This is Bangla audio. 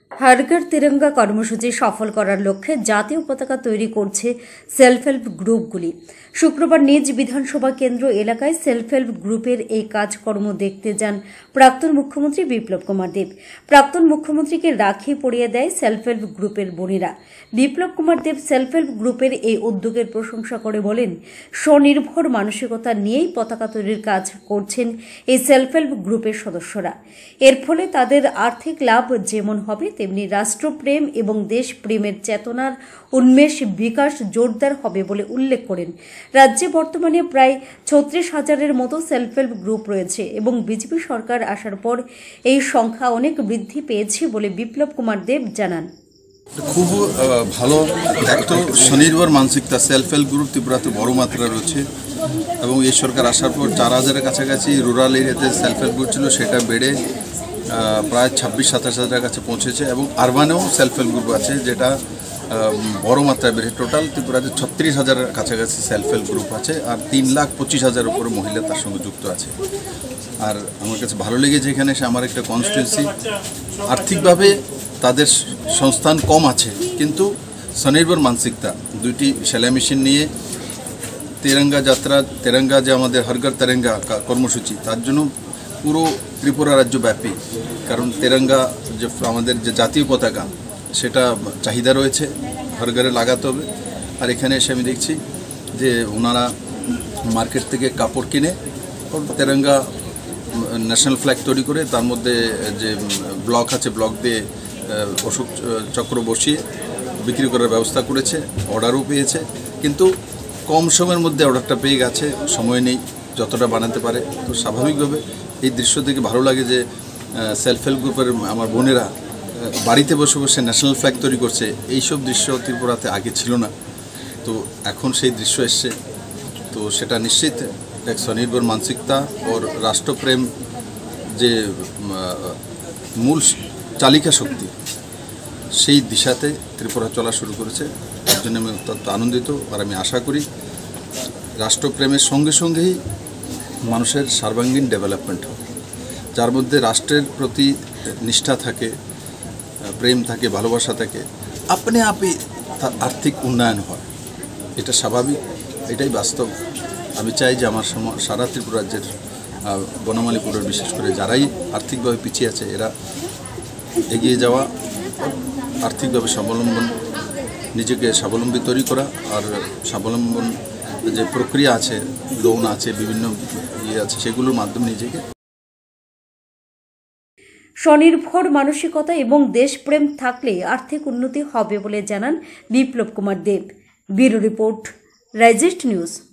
हर घर तिरंगा কর্মসূচি সফল করার লক্ষ্যে জাতীয় পতাকা তৈরি করছে সেলফ হেল্প গ্রুপগুলি। শুক্রবার নিজ বিধানসভা কেন্দ্র এলাকায় সেলফ হেল্প গ্রুপের এই কাজকর্ম দেখতে যান প্রাক্তন মুখ্যমন্ত্রী বিপ্লব কুমার দেব। প্রাক্তন মুখ্যমন্ত্রীকে রাখি পরিয়ে দেয় সেলফ হেল্প গ্রুপের বোনেরা। বিপ্লব কুমার দেব সেলফ হেল্প গ্রুপের এই উদ্যোগের প্রশংসা করে বলেন, স্বনির্ভর মানসিকতা নিয়েই পতাকা তৈরির কাজ করছেন এই সেলফ হেল্প গ্রুপের সদস্যরা। এর ফলে তাদের আর্থিক লাভ যেমন হবে তেমনি রাষ্ট্রপ্রেম এবং দেশপ্রেমের চেতনার উন্মেষ বিকাশ জোরদার হবে বলে উল্লেখ করেন। রাজ্যে বর্তমানে প্রায় 36,000-এর মতো সেলফ হেল্প গ্রুপ রয়েছে এবং বিজেপি সরকার আসার পর এই সংখ্যা অনেক বৃদ্ধি পেয়েছে বলে বিপ্লব কুমার দেব জানান। খুব ভালো একটা স্বনির্ভর মানসিকতা সেলফ হেল্প গ্রুপ ত্রিপুরাতে বড় মাত্রা রয়েছে এবং এই সরকার আসার পর 4,000-এর কাছাকাছি রুরাল এরিয়াতে সেলফ হেল্প গ্রুপ ছিল, সেটা বেড়ে প্রায় 26-27,000-এর কাছে পৌঁছেছে এবং আরবানেও সেলফ হেল্প গ্রুপ আছে যেটা বড় মাত্রায় বেড়ে টোটাল ত্রিপুরাতে 36,000-এর কাছাকাছি সেলফ হেল্প গ্রুপ আছে আর 3,25,000-এর উপরে মহিলা তার সঙ্গে যুক্ত আছে। আর আমার কাছে ভালো লেগেছে এখানে এসে, আমার একটা কনস্টিটুয়েন্সি আর্থিকভাবে তাদের সংস্থান কম আছে কিন্তু স্বনির্ভর মানসিকতা, 2টি সেলাই মেশিন নিয়ে তিরঙ্গা যাত্রা, তিরঙ্গা যে আমাদের হর ঘর তিরঙ্গা কর্মসূচি তার জন্য পুরো ত্রিপুরা রাজ্যব্যাপী, কারণ তিরঙ্গা যে আমাদের যে জাতীয় পতাকা সেটা চাহিদা রয়েছে, ঘর ঘরে লাগাতে হবে। আর এখানে এসে আমি দেখছি যে ওনারা মার্কেট থেকে কাপড় কিনে তিরঙ্গা ন্যাশনাল ফ্ল্যাগ তৈরি করে তার মধ্যে যে ব্লক আছে ব্লক দিয়ে অশোক চক্র বসিয়ে বিক্রি করার ব্যবস্থা করেছে, অর্ডারও পেয়েছে কিন্তু কম সময়ের মধ্যে অর্ডারটা পেয়ে গেছে, সময় নেই যতটা বানাতে পারে। তো স্বাভাবিকভাবে এই দৃশ্য থেকে ভালো লাগে যে সেলফ হেল্প গ্রুপের আমার বোনেরা বাড়িতে বসে বসে ন্যাশনাল ফ্ল্যাগ তৈরি করছে। এইসব দৃশ্য ত্রিপুরাতে আগে ছিল না, তো এখন সেই দৃশ্য এসছে। তো সেটা নিশ্চিত এক স্বনির্ভর মানসিকতা ও রাষ্ট্রপ্রেম যে মূল চালিকা শক্তি সেই দিশাতে ত্রিপুরা চলা শুরু করেছে। তার জন্য আমি অত্যন্ত আনন্দিত আর আমি আশা করি রাষ্ট্রপ্রেমের সঙ্গে সঙ্গেই মানুষের সর্বাঙ্গীন ডেভেলপমেন্ট হবে, যার মধ্যে রাষ্ট্রের প্রতি নিষ্ঠা থাকে, প্রেম থাকে, ভালোবাসা থাকে, আপনি আপনি তার আর্থিক উন্নয়ন হয়। এটা স্বাভাবিক, এটাই বাস্তব। আমি চাই যে আমার সারা ত্রিপুরা রাজ্যের বনমালীপুরের বিশেষ করে যারাই আর্থিকভাবে পিছিয়ে আছে এরা এগিয়ে যাওয়া, আর্থিকভাবে স্বাবলম্বন, নিজেকে স্বাবলম্বী তৈরি করা আর স্বাবলম্বন যে প্রক্রিয়া আছে, লোন আছে, বিভিন্ন আছে, সেগুলোর মাধ্যমে নিজেকে স্বনির্ভর মানসিকতা এবং দেশপ্রেম থাকলে আর্থিক উন্নতি হবে বলে জানান বিপ্লব কুমার দেব। ব্যুরো রিপোর্ট, রাইজিস্ট নিউজ।